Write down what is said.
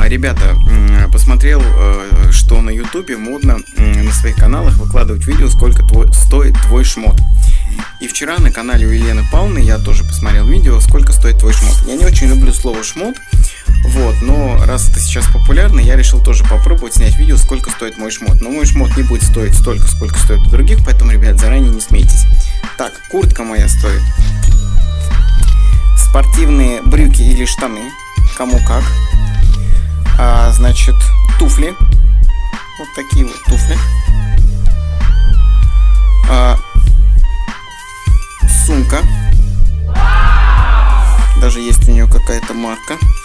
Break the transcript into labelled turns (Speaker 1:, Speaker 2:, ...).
Speaker 1: Ребята, посмотрел, что на ютубе модно на своих каналах выкладывать видео, сколько стоит твой шмот. И вчера на канале у Елены Павловны я тоже посмотрел видео, сколько стоит твой шмот. Я не очень люблю слово шмот, вот, но раз это сейчас популярно, я решил тоже попробовать снять видео, сколько стоит мой шмот. Но мой шмот не будет стоить столько, сколько стоит у других, поэтому, ребят, заранее не смейтесь. Так, куртка моя стоит. Спортивные брюки или штаны, кому как. Значит, туфли. Вот такие вот туфли. Сумка. Даже есть у нее какая-то марка.